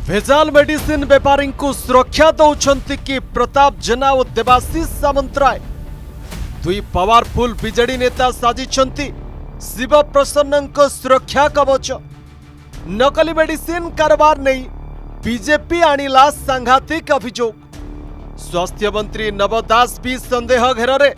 भेजाल मेडिसिन बेपारी को सुरक्षा दौरान कि प्रताप जेना और देवाशीष सामंतराय दुई पावरफुल बीजेडी नेता साजिଛନ୍ତି शिव प्रसन्न सुरक्षा कवच। नकली मेडिसिन कारोबार नहीं बीजेपी आणिला सांघातिक अभियोग। स्वास्थ्य मंत्री नव दास भी संदेह घेरे।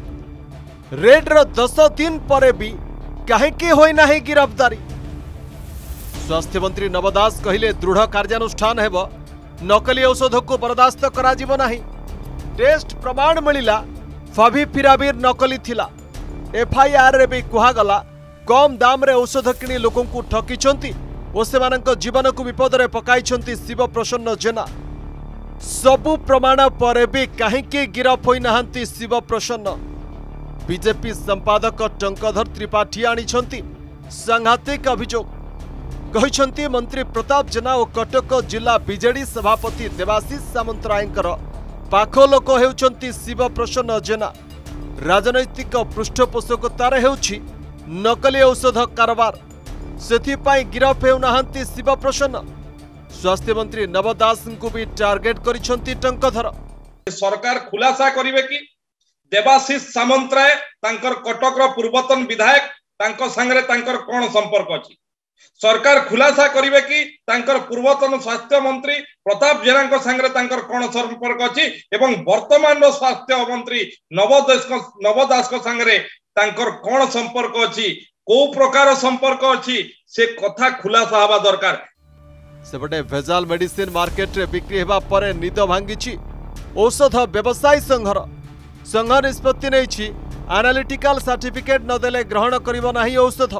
रेड्र 10 दिन पर भी कहीं होई नाही गिरफ्तारी। स्वास्थ्य मंत्री नव दास कहले दृढ़ कार्यानुष्ठान हेब, नकली औषध को बर्दास्त करा जिवो नाही। टेस्ट प्रमाण मिलिला फाविपिराविर नकली थिला। एफआईआर रे भी कुहागला कम दाम रे औषध किणी लोकों को ठकिछंती ओ सेमानक जीवन को विपद रे पकाइछंती शिव प्रसन्न जेना। सबु प्रमाण पर भी कहीं गिरफ होई नाहंती शिव प्रसन्न। बीजेपी संपादक टंकधर त्रिपाठी आनिछंती सांघातिक अभियोग। कहिछंती मंत्री प्रताप जेना और कटक जिला बीजेडी सभापति देवाशीष सामंतरायंकर पाख लोक हेउछंती शिव प्रसन्न जेना। राजनैतिक पृष्ठपोषकतार हेउछि नकली औषध कारोबार, सेथिपाई गिरफ हेउ नाहंती शिव प्रसन्न। स्वास्थ्य मंत्री नव दास को भी टार्गेट करिछंती टंकधर। सरकार खुलासा करिवे कि देवाशीष सामंतराय तांकर कटक रो पूर्वतन विधायक तांको संगरे तांकर कोन संपर्क अछि। सरकार खुलासा करिवे कि तांकर पूर्वतन स्वास्थ्य मंत्री प्रताप जेना संगरे तांकर कोन संपर्क अछि एवं वर्तमान रो स्वास्थ्य मंत्री नव दास को संगरे तांकर कोन संपर्क अछि, को प्रकार संपर्क अछि, से कथा खुलासा हवा दरकार। सेपटे भेजाल मेडिसिन मार्केट रे बिक्री हेबा परे निद भांगिछि औषध व्यवसायी संघर। संघ निष्पत्ति नहीं एनालिटिकल सर्टिफिकेट नदेले ग्रहण करिबो नाही औषध।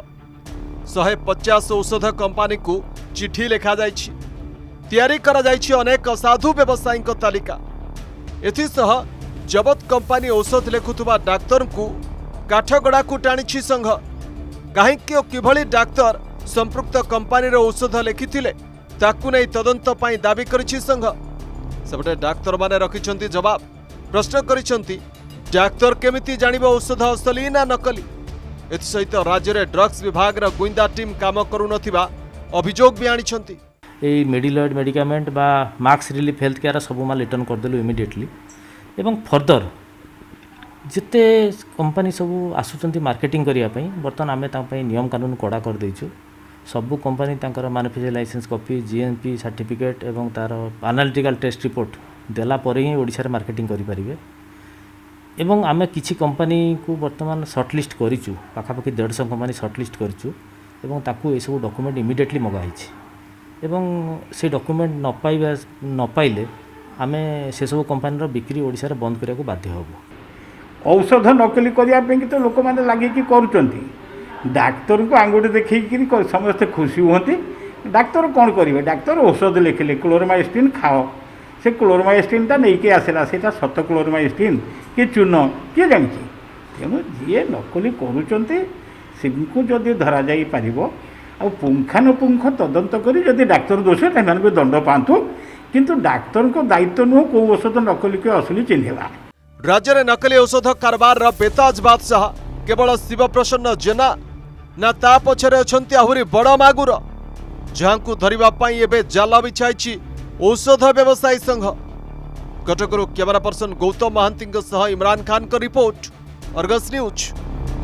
150 औषध कंपनी को चिठी लिखा जाइछि। तैयारी करा जाइछि अनेक असाधु व्यवसायी तालिका। एथिसह जबत कंपनी औषध लेखुथुबा डाक्तर को काठगड़ा को टाणिछि संघ। कहीं किभली डाक्तर संपृक्त कंपनी रो औषध लिखिथिले ताकू नहीं तदंत पाई दाबी करिछि संघ। सेपटे डाक्तर माने रखिछंती जवाब। प्रश्न करिछंती डाक्तर केमिति जानिबो औषध असली ना नकली। एसहित राज्य रे ड्रग्स विभाग रा गुइंदा टीम काम करू नथिबा अभियोग भी आनिछंती। ए मेडिलॉइड मेडिकामेंट बा मार्क्स रिलीफ हेल्थ केयर सब माल रिटर्न कर देलु इमिडिएटली। एवं फर्दर जिते कंपनी सब आसुचंती मार्केटिंग करिया पई बर्तन आमे ता पई नियम कानून कड़ा कर दैछु। सबु कंपनी तांकर manufacture license copy GMP certificate एवं तार एनालिटिकल टेस्ट रिपोर्ट देला पर ही ओडिशा रे मार्केटिंग करि परिबे। एवं आमे किछि कंपनी को वर्तमान शॉर्टलिस्ट करिछु, पाखापाखि 150 कंपनी शॉर्टलिस्ट करिछु एवं ताकू ए सब डॉक्यूमेंट इमिडिएटली मगाइछि। एवं से डॉक्यूमेंट न पाइले आमे से सब कंपनी रो बिक्री ओडिशा रे बंद करिया को बाध्य होबो। औषध नकली करिया पे कि तो लोक माने लागि कि करूचंती। डाक्टर को आंगुठी देखि कि समस्त खुशी होंती। डाक्टर कोन करिवे? डाक्टर औषध लिखिले क्लोरमाइस्टिन खाओ। से क्लोरमाइस्टिन नहीं के आसला से सत क्लोरमाइस्टिन कि चून किए जानी। तेणु जी नकली करुँचे जदि धरा जाई पारिबो आ पुंखानुपुंख तदंत करी जदि डाक्तर दोष से भी दंड पातु, किंतु डाक्तर को दायित्व नुह कौ औषध नकली के असली चिन्हवा। राज्य में नकली औषध कारबार बेताज बादशाह केवल शिव प्रसन्न जेना ना ता पछरे अछंती आहुरी बड़ मागुर जहां को धरिबा पई एबे जाल बिछाइछि औषध व्यवसायी संघ। कटकरू कैमरा पर्सन गौतम महांती सह इमरान खान का रिपोर्ट, अर्गस न्यूज।